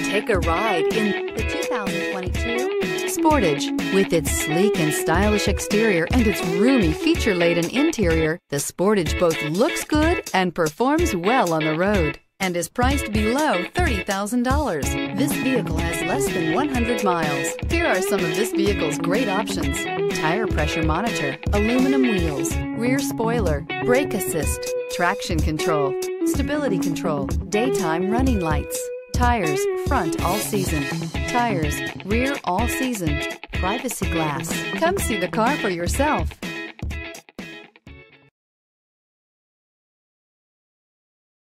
Take a ride in the 2022 Sportage. With its sleek and stylish exterior and its roomy feature-laden interior, the Sportage both looks good and performs well on the road and is priced below $30,000. This vehicle has less than 100 miles. Here are some of this vehicle's great options: tire pressure monitor, aluminum wheels, rear spoiler, brake assist, traction control, stability control, daytime running lights, tires front all season, tires rear all season, privacy glass. Come see the car for yourself.